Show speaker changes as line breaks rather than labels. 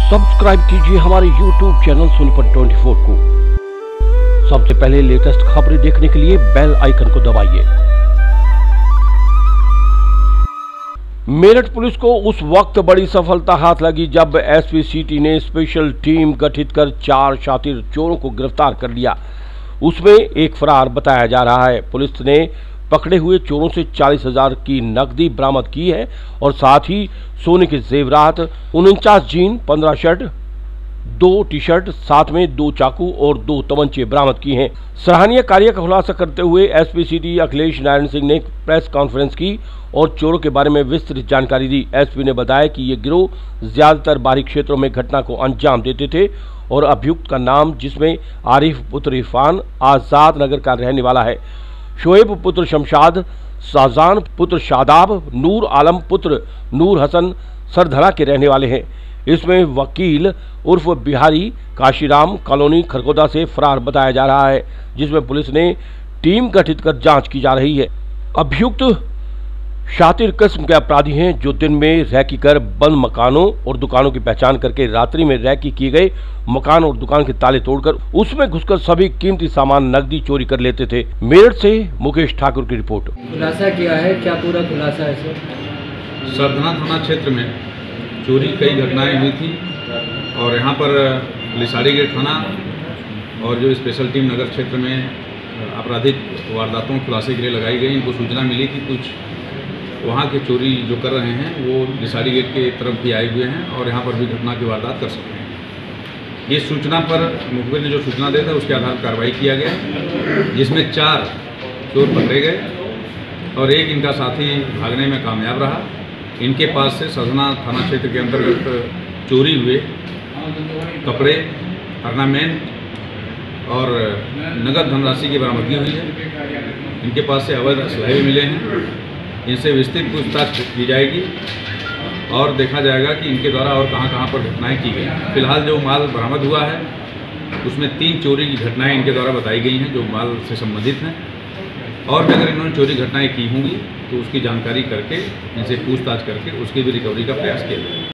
Subscribe कीजिए हमारे YouTube channel Sonipat 24 को। सबसे पहले लेटेस्ट खबरें देखने के लिए बेल आइकन को दबाइए। मेरठ पुलिस को उस वक्त बड़ी सफलता हाथ लगी जब एसपी सिटी ने स्पेशल टीम गठित कर 4 शातिर चोरों को गिरफ्तार कर लिया। उसमें एक फरार बताया जा रहा है। पुलिस ने पकड़े हुए चोरों से 40,000 की नकदी बरामद की है और साथ ही सोने के जेवरात, 49 जीन, 15 शर्ट, 2 टी-शर्ट, साथ में 2 चाकू और 2 तमंचे बरामद किए हैं। सराहनीय कार्य का खुलासा करते हुए एसपी सिटी अखिलेश नारायण सिंह ने प्रेस कॉन्फ्रेंस की और चोरों के बारे में विस्तृत जानकारी दी। एसपी ने बताया कि ये गिरोह ज्यादातर बाहरी क्षेत्रों में घटना को अंजाम देते थे और अभियुक्त का नाम, जिसमें आरिफ पुत्र इरफान आजाद नगर का रहने वाला है, शोएब पुत्र शमशाद, शाहजान पुत्र शादाब, नूर आलम पुत्र नूर हसन सरधना के रहने वाले हैं। इसमें वकील उर्फ बिहारी काशीराम कॉलोनी खरगोदा से फरार बताया जा रहा है, जिसमें पुलिस ने टीम गठित कर जांच की जा रही है। अभियुक्त शातिर किस्म के अपराधी हैं जो दिन में रैकी कर बंद मकानों और दुकानों की पहचान करके रात्रि में रैकी किए गए मकान और दुकान के ताले तोड़कर उसमें घुसकर सभी कीमती सामान नकदी चोरी कर लेते थे। मेरठ से मुकेश ठाकुर की रिपोर्ट।
खुलासा किया है, क्या पूरा खुलासा है सर?
सरधना थाना क्षेत्र में चोरी कई घटनाएं हुई थी और यहाँ पर लिसाड़ी गेट थाना और जो स्पेशल टीम नगर क्षेत्र में आपराधिक वारदातों के खुलासे के लिए लगाई गई, इनको सूचना मिली कि कुछ वहाँ के चोरी जो कर रहे हैं वो लिसाड़ी गेट के तरफ भी आए हुए हैं और यहाँ पर भी घटना की वारदात कर सकते हैं। ये सूचना पर मुखबिर ने जो सूचना दी था उसके आधार पर कार्रवाई किया गया, जिसमें 4 चोर पकड़े गए और एक इनका साथी भागने में कामयाब रहा। इनके पास से सरधना थाना क्षेत्र के अंतर्गत चोरी हुए कपड़े, ऑर्नामेंट और नगद धनराशि की बरामदगी हुई है। इनके पास से अवैध असलहे भी मिले हैं। इनसे विस्तृत पूछताछ की जाएगी और देखा जाएगा कि इनके द्वारा और कहां पर घटनाएं की गई। फिलहाल जो माल बरामद हुआ है उसमें 3 चोरी की घटनाएं इनके द्वारा बताई गई हैं जो माल से संबंधित हैं, और भी अगर इन्होंने चोरी घटनाएं की होंगी तो उसकी जानकारी करके इनसे पूछताछ करके उसकी भी रिकवरी का प्रयास किया जाएगा।